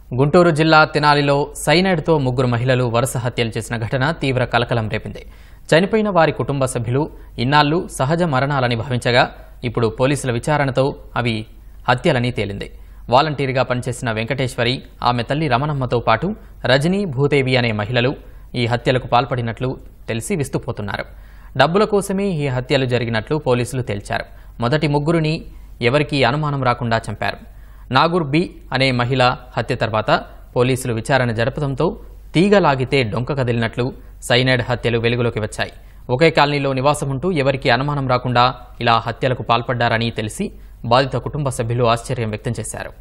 గుంటూరు జిల్లా తెనాలిలో సైనైడ్తో ముగ్గురు మహిళలు వరుస హత్యలు చేసిన ఘటన తీవ్ర కలకలం రేపింది. చనిపోయిన వారి కుటుంబ సభ్యులు ఇన్నాళ్లు సహజ మరణాలని భావించగా ఇప్పుడు పోలీసుల విచారణతో అవి హత్యలని తేలింది. వాలంటీర్గా పనిచేసిన వెంకటేశ్వరి, ఆమె తల్లి రమణమ్మతో పాటు రజనీ, భూదేవి అనే మహిళలు ఈ హత్యలకు పాల్పడినట్లు తెలిసి విస్తుపోతున్నారు. డబ్బుల కోసమే ఈ హత్యలు జరిగినట్లు పోలీసులు తేల్చారు. మొదటి ముగ్గురిని ఎవరికీ అనుమానం రాకుండా చంపారు. నాగూర్ బి అనే మహిళ హత్య తర్వాత పోలీసులు విచారణ జరపడంతో తీగలాగితే డొంక కదిలినట్లు సైనైడ్ హత్యలు వెలుగులోకి వచ్చాయి. ఒకే కాలనీలో నివాసముంటూ ఎవరికీ అనుమానం రాకుండా ఇలా హత్యలకు పాల్పడ్డారని తెలిసి బాధిత కుటుంబ సభ్యులు ఆశ్చర్యం వ్యక్తం చేశారు.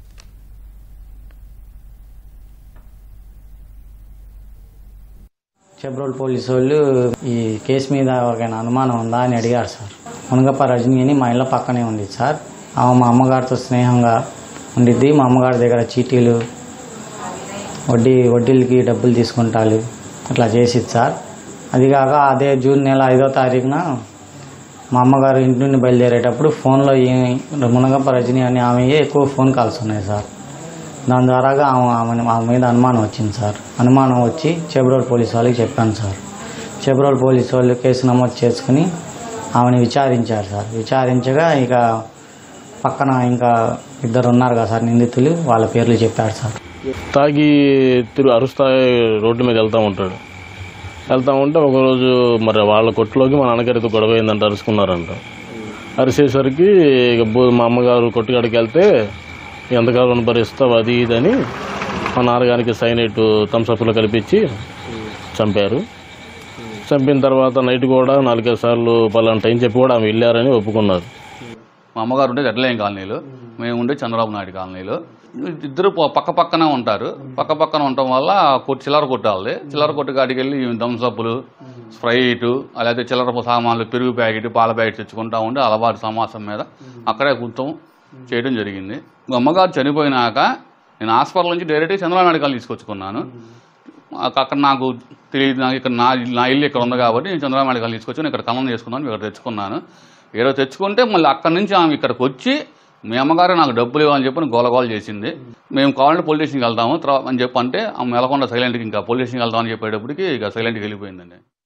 చెబ్రోల్ పోలీసు వాళ్ళు ఈ కేసు మీద ఎవరికైనా అనుమానం ఉందా అని అడిగారు సార్. మునగప్ప రజనీ అని మా ఇళ్ళ పక్కనే ఉంది సార్. ఆమె మా అమ్మగారితో స్నేహంగా ఉండిద్ది. మా అమ్మగారి దగ్గర చీటీలు, వడ్డీలకి డబ్బులు తీసుకుంటారు, అట్లా చేసిద్ది సార్. అదిగాక అదే జూన్ నెల 5వ తారీఖున మా అమ్మగారు ఇంటి నుండి బయలుదేరేటప్పుడు ఫోన్లో మునగప్ప రజనీ అని ఆమె ఎక్కువ ఫోన్ కాల్స్ ఉన్నాయి సార్. దాని ద్వారాగా ఆమె మీద అనుమానం వచ్చింది సార్. అనుమానం వచ్చి చెబ్రోల్ పోలీసు వాళ్ళకి చెప్పాను సార్. చెబ్రోల్ పోలీసు వాళ్ళు కేసు నమోదు చేసుకుని ఆమెను విచారించారు సార్. విచారించగా ఇక పక్కన ఇంకా ఇద్దరు ఉన్నారు కదా సార్ నిందితులు, వాళ్ళ పేర్లు చెప్పారు సార్. తాగి అరుస్తా రోడ్డు మీద వెళ్తూ ఉంటే ఒకరోజు మరి వాళ్ళ కొట్టులోకి మా నాన్నగారితో గొడవ అయిందంట, అరుచుకున్నారంట. అరిసేసరికి ఇక మా అమ్మగారు కొట్టుకాడికి వెళ్తే ఎంతకాలం భరిస్తావు అది ఇదని మా నాన్నగారికి సైనైట్ థమ్సప్లో కలిపించి చంపారు. చంపిన తర్వాత నైట్ కూడా 4-5 సార్లు పలానా టైం చెప్పి కూడా ఆమె వెళ్ళారని ఒప్పుకున్నారు. మా అమ్మగారు ఉండేది ఎడ్లయం కాలనీలో, మేము ఉండే చంద్రబాబు నాయుడు కాలనీలో. ఇద్దరు పక్కన ఉంటారు. పక్కన ఉండటం వల్ల చిల్లర కొట్టాలి. చిల్లర కొట్టు కాడికి వెళ్ళి థమ్సప్లు, స్ప్రైటు, అలాగే చిల్లర సామాన్లు, పెరుగు ప్యాకెట్, పాల ప్యాకెట్ తెచ్చుకుంటా ఉండి అలవాటు సమాసం మీద అక్కడే కూర్చొం చేయడం జరిగింది. అమ్మగారు చనిపోయినాక నేను హాస్పిటల్ నుంచి డైరెక్ట్గా చంద్రబాబు నాయుడు కాలనీ తీసుకొచ్చుకున్నాను. అక్కడ నాకు తెలియదు, నాకు ఇక్కడ నా ఇల్లు ఇక్కడ ఉంది కాబట్టి నేను చంద్రబాబు నాయుడు కాలనీ తీసుకొచ్చి ఇక్కడ కలం చేసుకున్నాను. ఇక్కడ తెచ్చుకున్నాను. ఇక్కడ తెచ్చుకుంటే మళ్ళీ అక్కడి నుంచి ఆమె ఇక్కడికి వచ్చి మీ అమ్మగారు నాకు డబ్బులు ఇవ్వని చెప్పి గోలగోల చేసింది. మేము కావాలంటే పోలీస్ స్టేషన్కి వెళ్తాము అని చెప్పి అంటే ఆమె వెళ్ళకుండా సైలెంట్కి ఇంకా పోలీస్ స్టేషన్కి వెళ్తామని చెప్పేటప్పటికి ఇక సైలెంట్కి వెళ్ళిపోయిందండి.